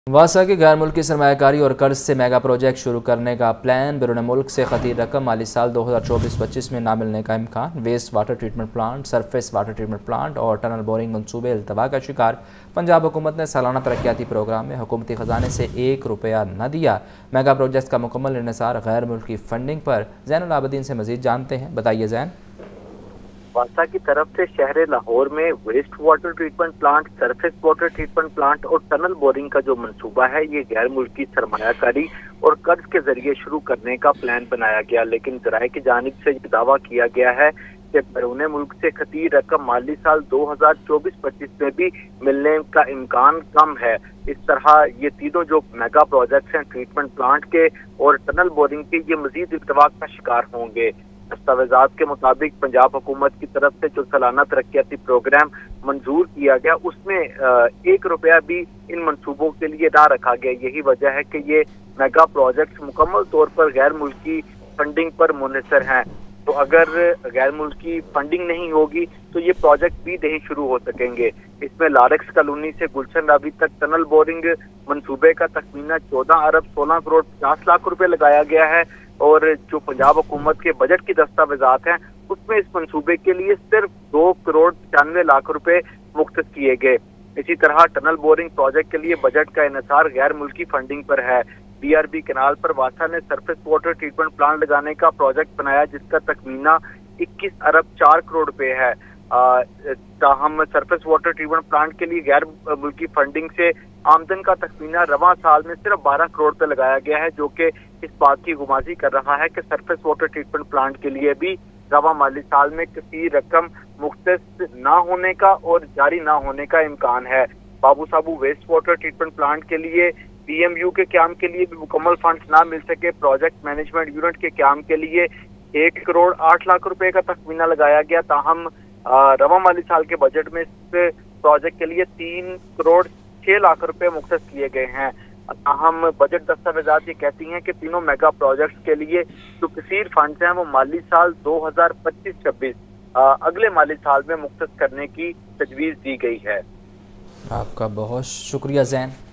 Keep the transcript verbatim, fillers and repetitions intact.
वासा की गैर मुल्की सरमायाकारी और कर्ज से मेगा प्रोजेक्ट शुरू करने का प्लान। बैरून मुल्क से खतीर रकम माली साल दो हज़ार चौबीस पच्चीस में ना मिलने का इम्कान। Waste water treatment plant, surface water treatment plant और टनल बोरिंग मनसूबे अल्तवा का शिकार। पंजाब हुकूमत ने सालाना तरक्याती प्रोग्राम में हुकूमती ख़जाने से एक रुपया न दिया। मेगा प्रोजेक्ट का मुकम्मल इन्हिसार गैर मुल्की फंडिंग पर। ज़ैनुल आबदीन से मज़ीद जानते हैं, बताइए ज़ैन। वासा की तरफ से शहर लाहौर में waste water treatment plant, surface water treatment plant और टनल बोरिंग का जो मंसूबा है, ये गैर मुल्की सरमायाकारी और कर्ज के जरिए शुरू करने का प्लान बनाया गया। लेकिन ज़राए की जानिब से दावा किया गया है कि बैरून मुल्क से खतीर रकम माली साल दो हज़ार चौबीस पच्चीस में भी मिलने का इम्कान कम है। इस तरह ये तीनों जो मेगा प्रोजेक्ट्स हैं, ट्रीटमेंट प्लांट के और टनल बोरिंग के, ये मजीद इल्तवाक का शिकार होंगे। दस्तावेजात के मुताबिक पंजाब हुकूमत की तरफ से जो सालाना तरक्याती प्रोग्राम मंजूर किया गया, उसमें एक रुपया भी इन मंसूबों के लिए ना रखा गया। यही वजह है कि ये मेगा प्रोजेक्ट्स मुकम्मल तौर पर गैर मुल्की फंडिंग पर मुनहसर हैं। तो अगर गैर मुल्की फंडिंग नहीं होगी तो ये प्रोजेक्ट भी नहीं शुरू हो सकेंगे। इसमें लारेक्स कॉलोनी से गुलशन रावी तक टनल बोरिंग मंसूबे का तखमीना चौदह अरब सोलह करोड़ पचास लाख रुपए लगाया गया है और जो पंजाब हुकूमत के बजट की दस्तावेजात हैं, उसमें इस मंसूबे के लिए सिर्फ दो करोड़ पचानवे लाख रुपए मुख्तस किए गए। इसी तरह टनल बोरिंग प्रोजेक्ट के लिए बजट का इन्हिसार गैर मुल्की फंडिंग पर है। बीआरबी कैनाल पर वासा ने सरफेस वाटर ट्रीटमेंट प्लांट लगाने का प्रोजेक्ट बनाया, जिसका तखमीना इक्कीस अरब चार करोड़ रुपए है। ताहम सरफेस वाटर ट्रीटमेंट प्लांट के लिए गैर मुल्की फंडिंग से आमदन का तखमीना रवां साल में सिर्फ बारह करोड़ पे लगाया गया है, जो कि इस बात की गुमाजी कर रहा है कि सरफेस वाटर ट्रीटमेंट प्लांट के लिए भी रवां माली साल में किसी रकम मुख्तस ना होने का और जारी ना होने का इम्कान है। Babu Sabu waste water treatment plant के लिए पीएमयू के क्याम के लिए भी मुकम्मल फंड ना मिल सके। प्रोजेक्ट मैनेजमेंट यूनिट के क्याम के लिए एक करोड़ आठ लाख रुपए का तखमीना लगाया गया। ताहम रवां माली साल के बजट में इस प्रोजेक्ट के लिए तीन करोड़ छह लाख रुपए मुख्तस किए गए हैं। अहम बजट दस्तावेजात ये कहती हैं कि तीनों मेगा प्रोजेक्ट्स के लिए जो कसीर फंड्स हैं, वो माली साल दो हज़ार पच्चीस छब्बीस अगले माली साल में मुख्तस करने की तजवीज़ दी गई है। आपका बहुत शुक्रिया ज़ैन।